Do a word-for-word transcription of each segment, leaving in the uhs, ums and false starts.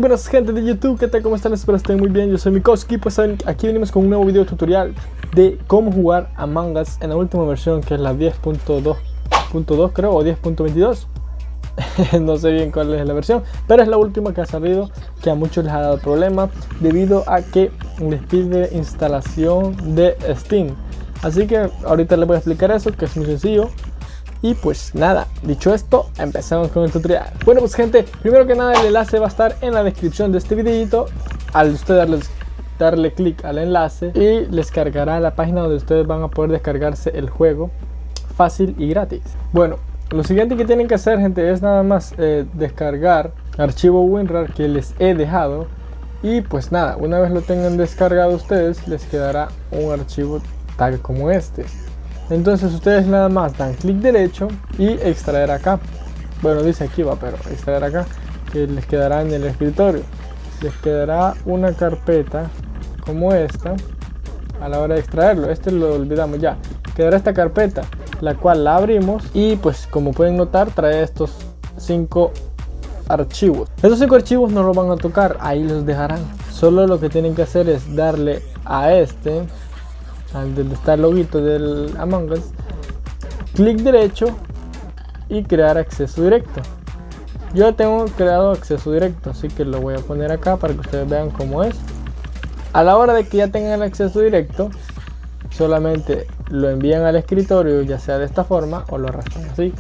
buenas gente de YouTube, ¿qué tal? ¿Cómo están? Espero estén muy bien, yo soy Mikoski. Pues aquí venimos con un nuevo video tutorial de cómo jugar Among Us en la última versión, que es la diez punto dos punto dos creo, o diez punto veintidós. No sé bien cuál es la versión, pero es la última que ha salido, que a muchos les ha dado problema debido a que les pide instalación de Steam. Así que ahorita les voy a explicar eso, que es muy sencillo. Y pues nada, dicho esto, empezamos con el tutorial. Bueno pues gente, primero que nada el enlace va a estar en la descripción de este videito. Al usted darle, darle clic al enlace y les cargará la página donde ustedes van a poder descargarse el juego fácil y gratis. Bueno, lo siguiente que tienen que hacer, gente, es nada más eh, descargar archivo WinRAR que les he dejado. Y pues nada, una vez lo tengan descargado ustedes, les quedará un archivo tal como este. Entonces ustedes nada más dan clic derecho y extraer acá. Bueno, dice aquí va, pero extraer acá, que les quedará en el escritorio. Les quedará una carpeta como esta a la hora de extraerlo. Este lo olvidamos ya. Quedará esta carpeta, la cual la abrimos y pues como pueden notar trae estos cinco archivos. Estos cinco archivos no los van a tocar, ahí los dejarán. Solo lo que tienen que hacer es darle a este, donde está el loguito del Among Us, clic derecho y crear acceso directo. Yo tengo creado acceso directo, así que lo voy a poner acá para que ustedes vean cómo es. A la hora de que ya tengan el acceso directo, solamente lo envían al escritorio, ya sea de esta forma o lo arrastran así.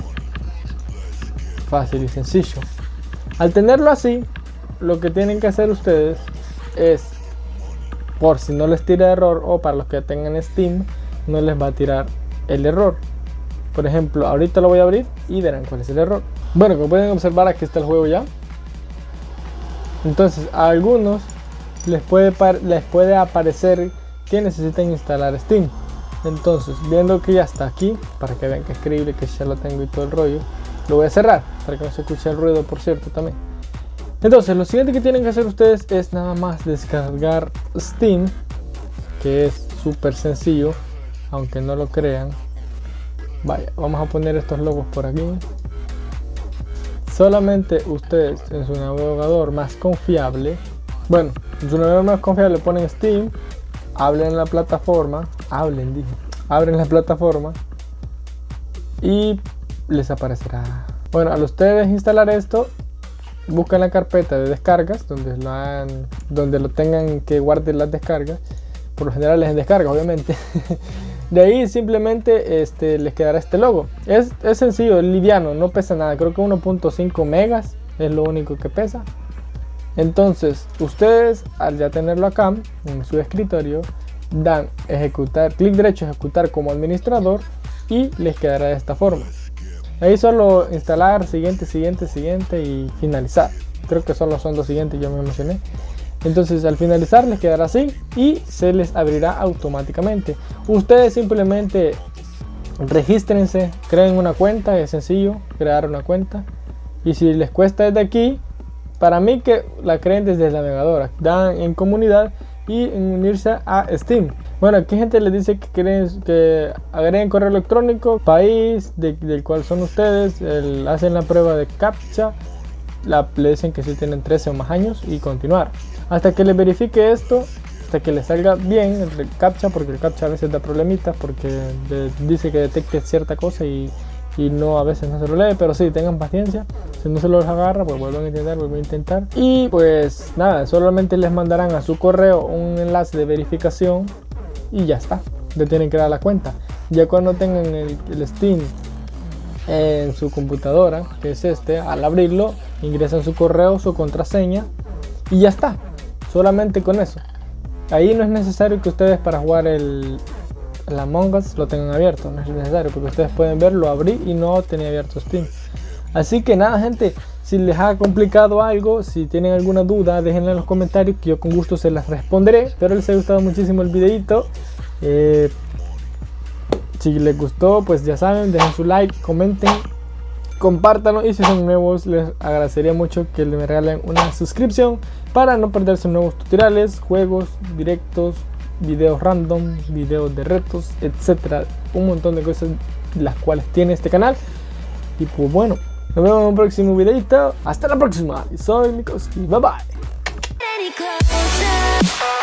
Fácil y sencillo. Al tenerlo así, lo que tienen que hacer ustedes es, por si no les tira error, o para los que tengan Steam no les va a tirar el error. Por ejemplo, ahorita lo voy a abrir y verán cuál es el error. Bueno, como pueden observar, aquí está el juego ya. Entonces a algunos les puede, les puede aparecer que necesitan instalar Steam. Entonces, viendo que ya está aquí, para que vean que es creíble que ya lo tengo y todo el rollo, lo voy a cerrar para que no se escuche el ruido, por cierto, también. Entonces lo siguiente que tienen que hacer ustedes es nada más descargar Steam, que es súper sencillo, aunque no lo crean. Vaya, vamos a poner estos logos por aquí. Solamente ustedes en su navegador más confiable, bueno, en su navegador más confiable ponen Steam, abren la plataforma, hablen, dije, abren la plataforma y les aparecerá. Bueno, al ustedes instalar esto, buscan la carpeta de descargas donde lo, han, donde lo tengan que guardar las descargas. Por lo general es en descarga, obviamente. De ahí simplemente este, les quedará este logo. Es, es sencillo, es liviano, no pesa nada. Creo que uno punto cinco megas es lo único que pesa. Entonces ustedes, al ya tenerlo acá en su escritorio, dan ejecutar, clic derecho, ejecutar como administrador y les quedará de esta forma. Ahí solo instalar, siguiente, siguiente, siguiente y finalizar. Creo que solo son dos siguientes, yo me emocioné. Entonces al finalizar les quedará así y se les abrirá automáticamente. Ustedes simplemente regístrense, creen una cuenta, es sencillo crear una cuenta. Y si les cuesta desde aquí, para mí que la creen desde el navegador, dan en comunidad y en unirse a Steam. Bueno, aquí gente les dice que quieren que agreguen correo electrónico, país de, del cual son ustedes, el, hacen la prueba de captcha, la, le dicen que si tienen trece o más años y continuar. Hasta que les verifique esto, hasta que les salga bien el captcha, porque el captcha a veces da problemitas porque de, dice que detecte cierta cosa y, y no, a veces no se lo lee, pero sí, tengan paciencia. Si no se los agarra, pues vuelvan a intentar, vuelvan a intentar. Y pues nada, solamente les mandarán a su correo un enlace de verificación y ya está, ya tienen que dar la cuenta. Ya cuando tengan el, el Steam en su computadora, que es este, al abrirlo ingresan su correo, su contraseña y ya está, solamente con eso. Ahí no es necesario que ustedes para jugar el, el Among Us lo tengan abierto, no es necesario, porque ustedes pueden ver, lo abrí y no tenía abierto Steam. Así que nada gente, si les ha complicado algo, si tienen alguna duda, déjenla en los comentarios que yo con gusto se las responderé. Espero les haya gustado muchísimo el videito. Eh, si les gustó, pues ya saben, dejen su like, comenten, compártanlo y si son nuevos les agradecería mucho que me regalen una suscripción para no perderse nuevos tutoriales, juegos, directos, videos random, videos de retos, etcétera. Un montón de cosas las cuales tiene este canal. Y pues bueno, Nos vemos en un próximo videito. Hasta la próxima. Y soy Mikoski. Bye bye.